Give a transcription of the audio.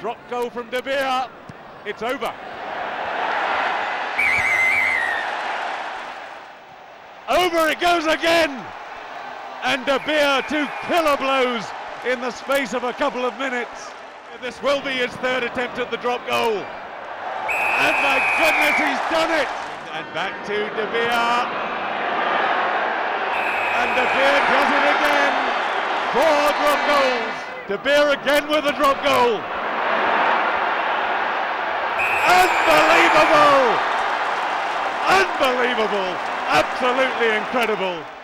drop goal from De Beer. It's over. Over it goes again. And De Beer 2 killer blows in the space of a couple of minutes. This will be his third attempt at the drop goal. And my goodness, he's done it. And back to De Beer. And De Beer does it again. 4 drop goals. De Beer again with a drop goal. Unbelievable! Unbelievable! Absolutely incredible!